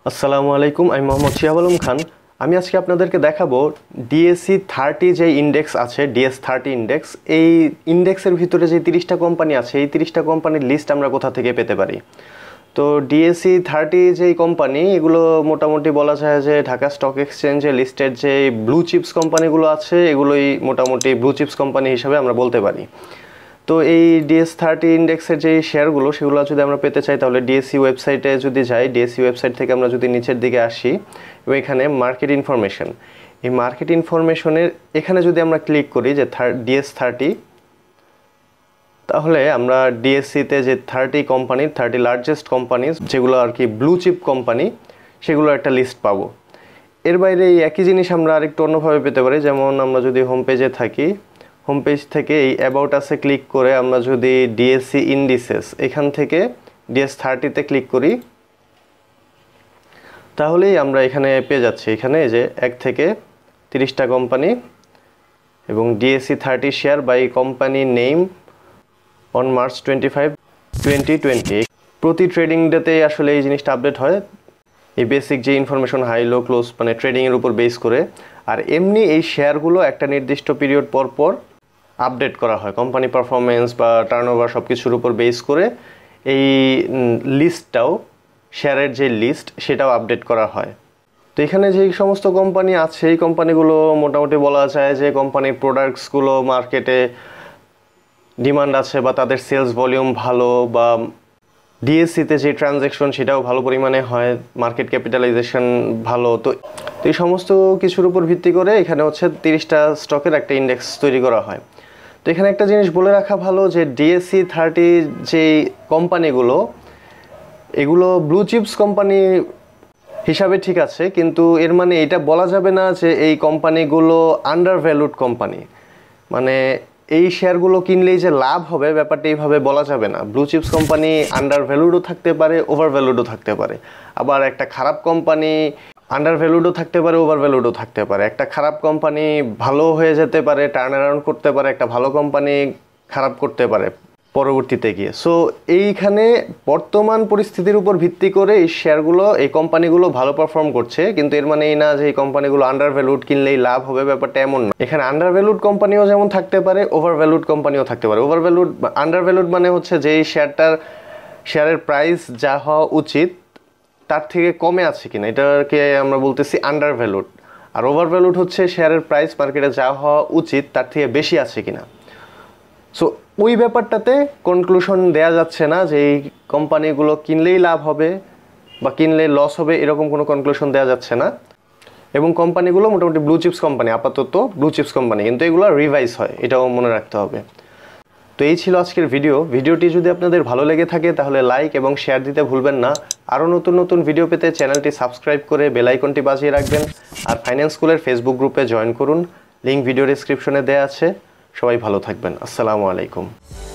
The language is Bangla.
আসসালামু আলাইকুম, আমি মোহাম্মদ শিহাব আলম খান। আমি আজকে আপনাদেরকে দেখাবো ডিএসসি 30 যে ইন্ডেক্স আছে, ডিএস 30 ইন্ডেক্স। এই ইন্ডেক্সের ভিতরে যে 30টা কোম্পানি আছে, এই 30টা কোম্পানির লিস্ট আমরা কোথা থেকে পেতে পারি। তো ডিএসসি 30 যেই কোম্পানি, এগুলো মোটামুটি বলা যায় যে ঢাকা স্টক এক্সচেঞ্জে লিস্টেড যে ব্লু চিপস কোম্পানিগুলো আছে, এগুলোই মোটামুটি ব্লু চিপস কোম্পানি হিসাবে আমরা বলতে পারি। তো এই ডিএস 30 ইন্ডেক্সের যে শেয়ারগুলো, সেগুলো যদি আমরা পেতে চাই তাহলে ডিএসসি ওয়েবসাইটে যদি যাই, ডিএসসি ওয়েবসাইট থেকে আমরা যদি নিচের দিকে আসি এবং এখানে মার্কেট ইনফরমেশন, এই মার্কেট ইনফরমেশনের এখানে যদি আমরা ক্লিক করি যে ডিএস 30, তাহলে আমরা ডিএসসিতে যে 30 কোম্পানি, 30 লার্জেস্ট কোম্পানি যেগুলো আর কি ব্লু চিপ কোম্পানি, সেগুলো একটা লিস্ট পাবো। এর বাইরে এই একই জিনিস আমরা আরেকটু অন্যভাবে পেতে পারি। যেমন আমরা যদি হোম পেজে থাকি, হোম পেজ থেকে এই অ্যাবাউট আসে ক্লিক করে আমরা যদি ডিএসসি ইন্ডিসেস এখান থেকে ডিএস 30তে ক্লিক করি, তাহলেই আমরা এখানে পেয়ে যাচ্ছি। এখানে যে 1 থেকে 30টা কোম্পানি এবং DSC 30 share by company name on March 25, 2020। প্রতি ট্রেডিং ডেতে আসলে এই জিনিসটা আপডেট হয়, এই বেসিক যে ইনফরমেশন হাই লো ক্লোজ মানে ট্রেডিংয়ের উপর বেস করে। আর এমনি এই শেয়ারগুলো একটা নির্দিষ্ট পিরিয়ড পর পর আপডেট করা হয়, কোম্পানি পারফরমেন্স বা টার্নওভার সব কিছুর উপর বেস করে এই লিস্টটাও, শেয়ারের যে লিস্ট, সেটাও আপডেট করা হয়। তো এখানে যে সমস্ত কোম্পানি আছে, এই কোম্পানিগুলো মোটামুটি বলা যায় যে কোম্পানির প্রোডাক্টসগুলো মার্কেটে ডিমান্ড আছে বা তাদের সেলস ভলিউম ভালো, বা ডিএসসিতে যে ট্রানজ্যাকশন সেটাও ভালো পরিমাণে হয়, মার্কেট ক্যাপিটালাইজেশন ভালো। তো এই সমস্ত কিছুর উপর ভিত্তি করে এখানে হচ্ছে 30টা স্টকের একটা ইন্ডেক্স তৈরি করা হয়। তো এখানে একটা জিনিস বলে রাখা ভালো যে ডিএসসি 30 যে কোম্পানিগুলো, এগুলো ব্লু চিপস কোম্পানি হিসাবে ঠিক আছে, কিন্তু এর মানে এটা বলা যাবে না যে এই কোম্পানিগুলো আন্ডার ভ্যালুড কোম্পানি। মানে এই শেয়ারগুলো কিনলেই যে লাভ হবে, ব্যাপারটা এইভাবে বলা যাবে না। ব্লু চিপস কোম্পানি আন্ডার ভ্যালুডও থাকতে পারে, ওভার ভ্যালুডও থাকতে পারে। আবার একটা খারাপ কোম্পানি আন্ডার ভ্যালুডও থাকতে পারে, ওভার ভ্যালুডও থাকতে পারে। একটা খারাপ কোম্পানি ভালো হয়ে যেতে পারে, টার্ন অ্যারাউন্ড করতে পারে, একটা ভালো কোম্পানি খারাপ করতে পারে পরবর্তীতে গিয়ে। সো এইখানে বর্তমান পরিস্থিতির উপর ভিত্তি করে এই শেয়ারগুলো, এই কোম্পানিগুলো ভালো পারফর্ম করছে, কিন্তু এর মানে এই না যে এই কোম্পানিগুলো আন্ডার ভ্যালুড, কিনলেই লাভ হবে, ব্যাপারটা এমন না। এখানে আন্ডার ভ্যালুড কোম্পানিও যেমন থাকতে পারে, ওভার ভ্যালুড কোম্পানিও থাকতে পারে। ওভার ভ্যালুড, আন্ডার ভ্যালুড মানে হচ্ছে যেই শেয়ারের প্রাইস যা হওয়া উচিত তার থেকে কমে আছে কিনা, এটাকে আমরা বলতেছি আন্ডার ভ্যালুড। আর ওভার ভ্যালুড হচ্ছে শেয়ারের প্রাইস মার্কেটে যা হওয়া উচিত তার থেকে বেশি আছে কিনা। সো ওই ব্যাপারটাতে কনক্লুশন দেয়া যাচ্ছে না যে এই কোম্পানিগুলো কিনলেই লাভ হবে বা কিনলে লস হবে, এরকম কোনো কনক্লুশন দেওয়া যাচ্ছে না। এবং কোম্পানিগুলো মোটামুটি ব্লু চিপস কোম্পানি, আপাতত ব্লু চিপস কোম্পানি, কিন্তু এগুলো রিভাইজ হয়, এটাও মনে রাখতে হবে। তো এই ছিল আজকের ভিডিওটি যদি আপনাদের ভালো লেগে থাকে তাহলে লাইক এবং শেয়ার দিতে ভুলবেন না। আরও নতুন নতুন ভিডিও পেতে চ্যানেলটি সাবস্ক্রাইব করে বেল আইকনটি বাজিয়ে রাখবেন। আর ফাইন্যান্স স্কুলের ফেসবুক গ্রুপে জয়েন করুন, লিঙ্ক ভিডিও ডেসক্রিপশনে দেওয়া আছে। সবাই ভালো থাকবেন। আসসালামু আলাইকুম।